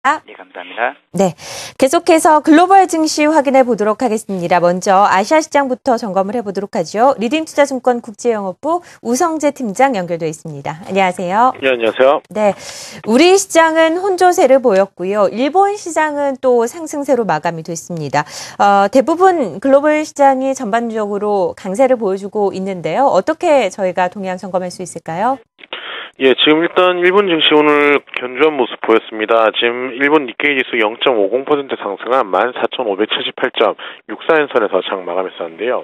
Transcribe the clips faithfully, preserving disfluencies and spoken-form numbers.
아. 예, 감사합니다. 네, 계속해서 글로벌 증시 확인해 보도록 하겠습니다. 먼저 아시아 시장부터 점검을 해보도록 하죠. 리딩투자증권 국제영업부 우성재 팀장 연결되어 있습니다. 안녕하세요. 네, 안녕하세요. 네, 우리 시장은 혼조세를 보였고요. 일본 시장은 또 상승세로 마감이 됐습니다. 어, 대부분 글로벌 시장이 전반적으로 강세를 보여주고 있는데요. 어떻게 저희가 동향 점검할 수 있을까요? 예, 지금 일단 일본 증시 오늘 견조한 모습 보였습니다. 지금 일본 니케이 지수 영 점 오공 퍼센트 상승한 만 사천오백칠십팔 점 육사 엔선에서 장 마감했었는데요.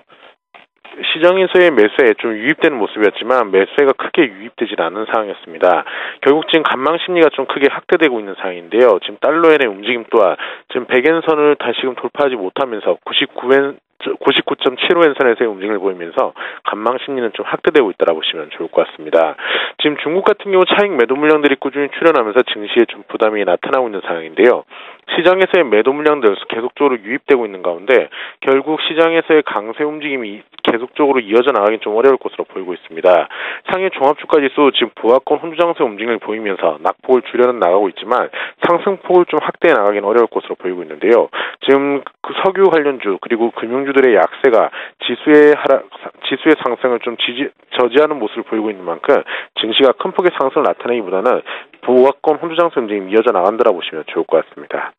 시장에서의 매수에 좀 유입되는 모습이었지만 매수가 크게 유입되질 않은 상황이었습니다. 결국 지금 간망 심리가 좀 크게 확대되고 있는 상황인데요. 지금 달러엔의 움직임 또한 지금 백 엔선을 다시금 돌파하지 못하면서 구십구 엔 구십구 점 칠오 엔선에서의 움직임을 보이면서 간망 심리는 좀 확대되고 있다고 보시면 좋을 것 같습니다. 지금 중국 같은 경우 차익 매도 물량들이 꾸준히 출현하면서 증시에 좀 부담이 나타나고 있는 상황인데요. 시장에서의 매도 물량들 계속적으로 유입되고 있는 가운데 결국 시장에서의 강세 움직임이 계속적으로 이어져 나가긴 좀 어려울 것으로 보이고 있습니다. 상해 종합주가지수 지금 보합권 혼조장세 움직임을 보이면서 낙폭을 줄여는 나가고 있지만 상승폭을 좀 확대해 나가긴 어려울 것으로 보이고 있는데요. 지금 그 석유 관련주 그리고 금융주들의 약세가 지수의 하락, 지수의 상승을 좀 지지, 저지하는 모습을 보이고 있는 만큼 증시가 큰 폭의 상승을 나타내기보다는 보합권 혼조장세 움직임이 이어져 나간다고 보시면 좋을 것 같습니다.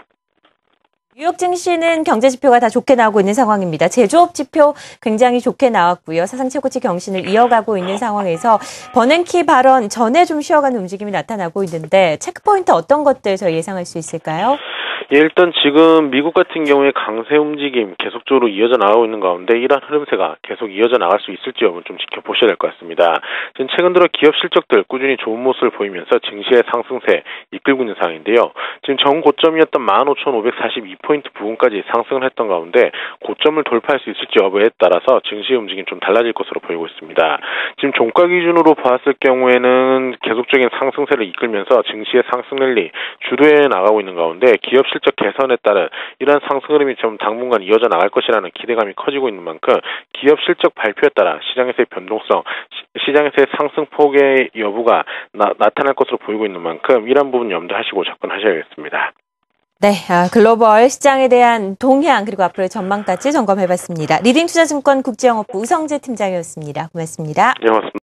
뉴욕 증시는 경제 지표가 다 좋게 나오고 있는 상황입니다. 제조업 지표 굉장히 좋게 나왔고요. 사상 최고치 경신을 이어가고 있는 상황에서 버냉키 발언 전에 좀 쉬어가는 움직임이 나타나고 있는데 체크포인트 어떤 것들 저희 예상할 수 있을까요? 예, 일단 지금 미국 같은 경우에 강세 움직임 계속적으로 이어져 나가고 있는 가운데 이러한 흐름세가 계속 이어져 나갈 수 있을지 여부는 좀 지켜보셔야 될 것 같습니다. 지금 최근 들어 기업 실적들 꾸준히 좋은 모습을 보이면서 증시의 상승세 이끌고 있는 상황인데요. 지금 전 고점이었던 만 오천오백사십이 포인트 부근까지 상승을 했던 가운데 고점을 돌파할 수 있을지 여부에 따라서 증시의 움직임이 좀 달라질 것으로 보이고 있습니다. 지금 종가 기준으로 봤을 경우에는 계속적인 상승세를 이끌면서 증시의 상승 랠리 주도해 나가고 있는 가운데 기업 실적 개선에 따른 이러한 상승 흐름이 좀 당분간 이어져 나갈 것이라는 기대감이 커지고 있는 만큼 기업 실적 발표에 따라 시장에서의 변동성, 시, 시장에서의 상승폭의 여부가 나, 나타날 것으로 보이고 있는 만큼 이러한 부분 염두하시고 접근하셔야겠습니다. 네, 아, 글로벌 시장에 대한 동향 그리고 앞으로의 전망까지 점검해봤습니다. 리딩투자증권 국제영업부 우성재 팀장이었습니다. 고맙습니다. 네, 고맙습니다.